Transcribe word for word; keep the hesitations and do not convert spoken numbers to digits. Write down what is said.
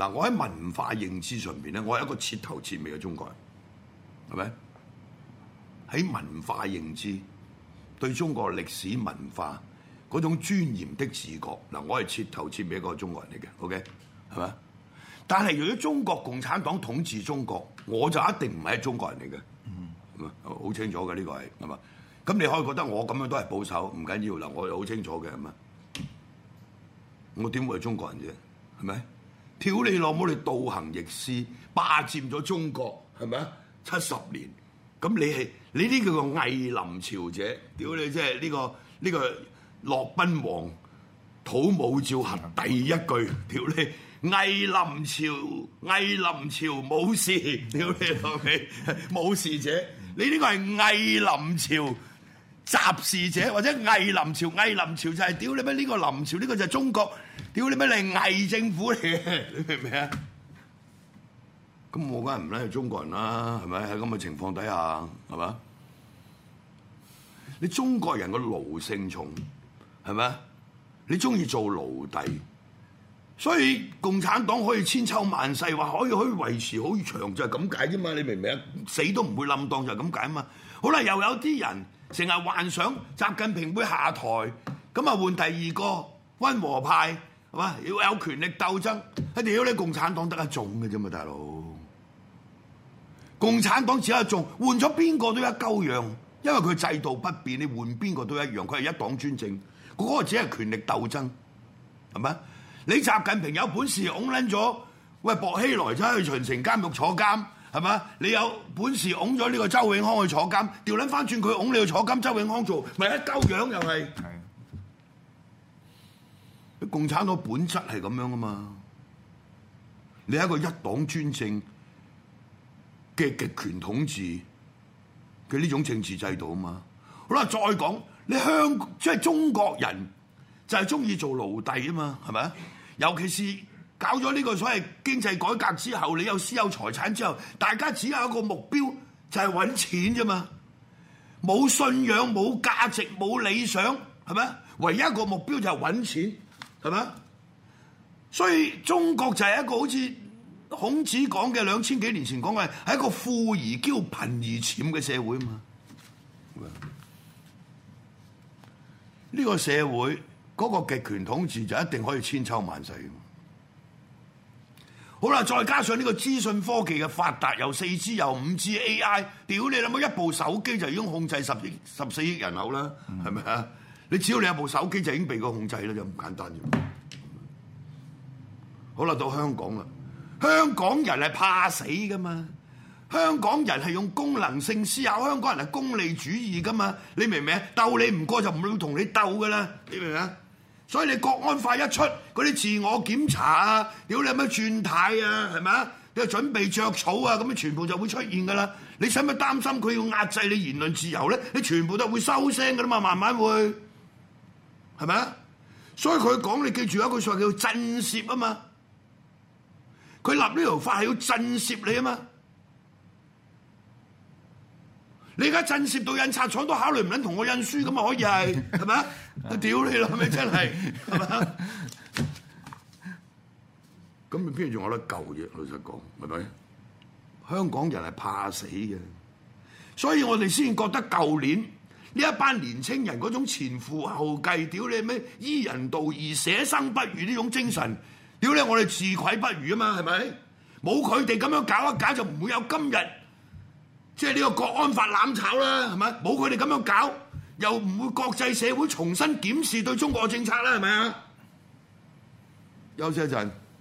嗱，我喺文化認知上邊咧，我係一個徹頭徹尾嘅中國人，係咪？喺文化認知對中國歷史文化嗰種尊嚴的自覺，嗱，我係徹頭徹尾一個中國人嚟嘅 ，OK， 係咪？但係如果中國共產黨統治中國，我就一定唔係中國人嚟嘅，嗯，好清楚嘅呢個係，係嘛？咁你可以覺得我咁樣都係保守，唔緊要啦，我好清楚嘅，係嘛？我點會係中國人啫？係咪？屌你老母！你倒行逆施，霸佔咗中國，係咪啊？七十年，咁你係你呢叫做偽臨朝者，屌你！即係呢個呢個駱賓王土武曌縻第一句，屌你！偽臨朝，偽臨朝冇事，屌你老味，冇事者，你呢個係偽臨朝。雜事者或者偽臨朝，偽臨朝就係屌你咩？呢個臨朝呢個就係中國，屌你咩？你係偽政府嚟嘅，你明唔明啊？咁我梗係唔係中國人啦，係咪？喺咁嘅情況底下，係嘛？你中國人個奴性重，係咪？你中意做奴隸，所以共產黨可以千秋萬世，話可以可以維持好長，就係咁解啫嘛。你明唔明啊？死都唔會冧檔，就係咁解啊嘛。好啦，又有啲人成日幻想習近平會下台，咁啊換第二個溫和派，係嘛？要有權力鬥爭，一定要你共產黨得一種嘅啫嘛，大佬。共產黨只有一種，換咗邊個都一鳩樣，因為佢制度不變，你換邊個都一樣，佢係一黨專政，嗰、嗰個只係權力鬥爭，係咪？你習近平有本事擁撚咗，喂薄熙來走去秦城監獄坐監。係嘛？你有本事擁咗呢個周永康去坐監，調撚翻轉佢擁你去坐監，周永康做咪一鳩樣又係。係。共產黨本質係咁樣噶嘛？你係一個一黨專政嘅極權統治嘅呢種政治制度啊嘛。好啦，再講你香即係中國人就係中意做奴隸啊嘛，係咪？尤其是搞咗呢個所謂經濟改革之後，你有私有財產之後，大家只有一個目標，就係揾錢啫嘛。冇信仰、冇價值、冇理想，係咪？唯一一個目標就係揾錢，係咪？所以中國就係一個好似孔子講嘅兩千幾年前講嘅，係一個富而驕、貧而諂嘅社會啊嘛。呢個社會嗰個極權統治就一定可以千秋萬世。好啦，再加上呢個資訊科技嘅發達，又四 G 又五 G A I， 屌你諗下，一部手機就已經控制十億十四億人口啦，係咪啊？你只要你有部手機就已經被佢控制啦，就咁簡單啫。好啦，到香港啦，香港人係怕死噶嘛，香港人係用功能性思考，香港人係功利主義噶嘛，你明唔明啊？鬥你唔過就唔會同你鬥噶啦，你明唔明啊？所以你國安法一出，嗰啲自我檢查啊，屌你有咩轉態啊，係咪啊？你準備著草啊，咁樣全部就會出現噶啦。你使唔使擔心佢要壓制你言論自由咧？你全部都會收聲噶啦嘛，慢慢會，係咪啊？所以佢講，你記住有一句説話叫震懾啊嘛。佢立呢條法係要震懾你啊嘛。你而家震懾到印刷廠都考慮唔撚同我印書咁啊，可以係係咪啊？屌你啦，咪真係係咪啊？咁你邊度仲有得救啫？老實講，係咪？香港人係怕死嘅，所以我哋先覺得舊年呢一班年青人嗰種前赴後繼，屌你咩伊人道義、捨生不如呢種精神，屌你我哋自愧不如啊嘛，係咪？冇佢哋咁樣搞一搞，就唔會有今日。即係呢個國安法攬炒啦，係咪？冇佢哋咁樣搞，又唔會國際社會重新檢視對中國嘅政策啦，係咪啊？休息一陣。